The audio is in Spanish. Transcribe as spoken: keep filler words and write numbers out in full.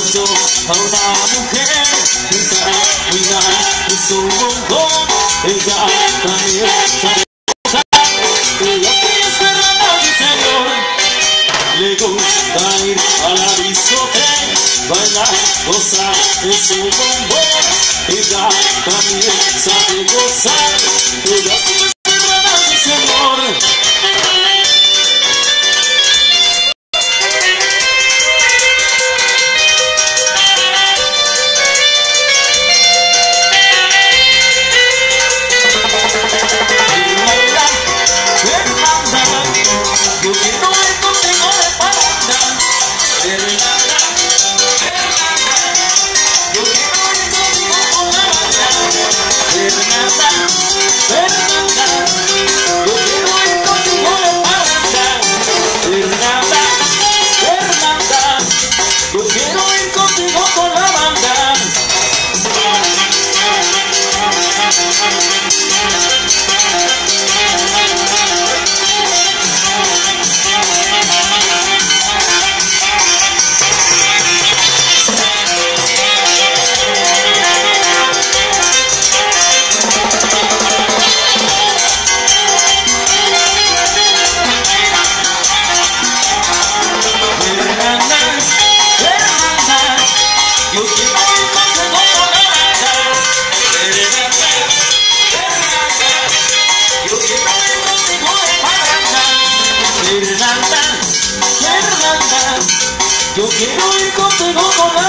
beso a una mujer, esa vida es un bombón, ella también sabe gozar, ella es Fernanda, mi señor, le gusta ir a la discoteca, bailar, gozar, es un bombón, ella también sabe gozar, ella es Fernanda, mi señor. Yo quiero ir contigo de parranda, Fernanda, Fernanda. Yo quiero ir contigo por la banda, Fernanda, Fernanda. Yo quiero ir contigo de parranda, Fernanda, Fernanda. Yo quiero ir contigo por la banda. Fernanda, Fernanda, yo quiero ir contigo con la